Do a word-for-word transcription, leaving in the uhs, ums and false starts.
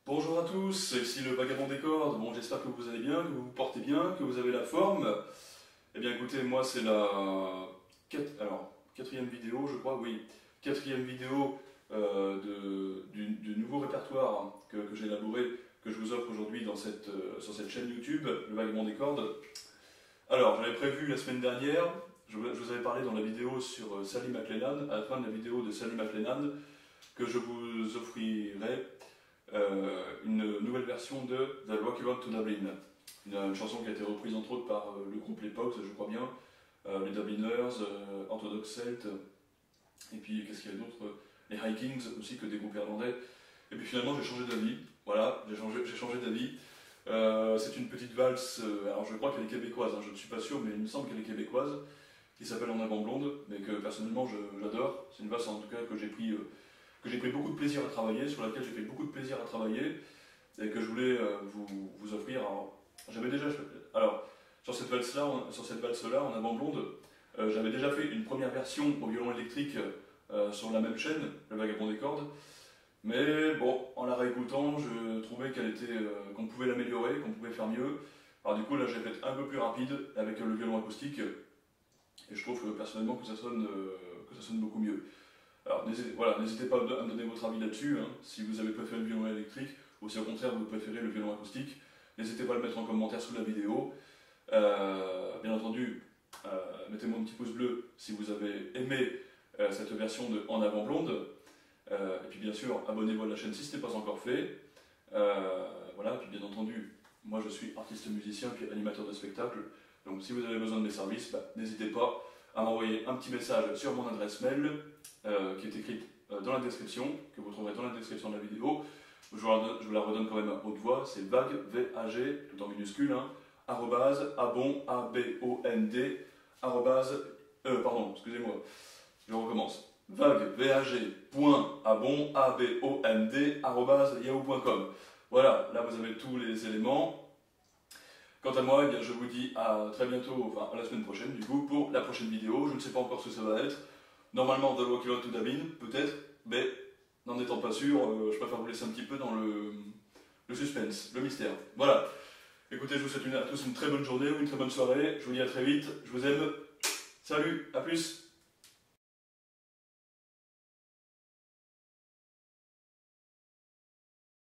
Bonjour à tous, ici le Vagabond des Cordes. Bon, j'espère que vous allez bien, que vous vous portez bien, que vous avez la forme. Eh bien écoutez, moi c'est la quat- alors, quatrième vidéo, je crois, oui, quatrième vidéo euh, de, du, du nouveau répertoire que, que j'ai élaboré, que je vous offre aujourd'hui dans cette, euh, sur cette chaîne YouTube, le Vagabond des Cordes. Alors, j'avais prévu la semaine dernière, je, je vous avais parlé dans la vidéo sur euh, Sally McLennan, à la fin de la vidéo de Sally McLennan, que je vous offrirai euh, une nouvelle version de The Rocky Road to Dublin. Une, une chanson qui a été reprise entre autres par euh, le groupe Les Pogues, je crois bien, euh, les Dubliners, euh, Orthodox Celt, et puis qu'est-ce qu'il y a d'autre, les Hikings aussi, que des groupes irlandais. Et puis finalement j'ai changé d'avis, voilà, j'ai changé, j'ai changé d'avis. Euh, c'est une petite valse, euh, alors je crois qu'elle est québécoise, hein, je ne suis pas sûr, mais il me semble qu'elle est québécoise, qui s'appelle En avant blonde, mais que personnellement j'adore. C'est une valse en tout cas que j'ai pris, euh, que j'ai pris beaucoup de plaisir à travailler, sur laquelle j'ai fait beaucoup de plaisir à travailler, et que je voulais euh, vous, vous offrir. J'avais déjà, alors sur cette valse-là, sur cette valse-là, En avant blonde, euh, j'avais déjà fait une première version au violon électrique euh, sur la même chaîne, Le Vagabond des Cordes. Mais bon, en la réécoutant, je trouvais qu'elle était, euh, qu'on pouvait l'améliorer, qu'on pouvait faire mieux. Alors du coup, là, j'ai fait un peu plus rapide avec le violon acoustique, et je trouve que, personnellement que ça sonne, euh, que ça sonne beaucoup mieux. Alors n'hésitez voilà, n'hésitez pas à me donner votre avis là-dessus, hein, si vous avez préféré le violon électrique, ou si au contraire vous préférez le violon acoustique. N'hésitez pas à le mettre en commentaire sous la vidéo. Euh, bien entendu, euh, mettez-moi un petit pouce bleu si vous avez aimé euh, cette version de En avant blonde. Euh, et puis bien sûr, abonnez-vous à la chaîne si ce n'est pas encore fait. Euh, voilà, et puis bien entendu, moi je suis artiste musicien puis animateur de spectacle. Donc si vous avez besoin de mes services, bah, n'hésitez pas à m'envoyer un petit message sur mon adresse mail euh, qui est écrite euh, dans la description, que vous trouverez dans la description de la vidéo. Je vous la, je vous la redonne quand même à haute voix, c'est vague, V A G, tout en minuscule, hein, arrobase, abond, A B O N D, arrobase, euh, pardon, excusez-moi, je recommence. Vague, V A G, point, abond, A B O N D, arrobase, yahoo point com. Voilà, là vous avez tous les éléments. Quant à moi, eh bien, je vous dis à très bientôt, enfin à la semaine prochaine du coup, pour la prochaine vidéo. Je ne sais pas encore ce que ça va être. Normalement, The Rocky Road to Dublin, peut-être, mais n'en étant pas sûr, euh, je préfère vous laisser un petit peu dans le, le suspense, le mystère. Voilà. Écoutez, je vous souhaite une, à tous une très bonne journée ou une très bonne soirée. Je vous dis à très vite. Je vous aime. Salut, à plus.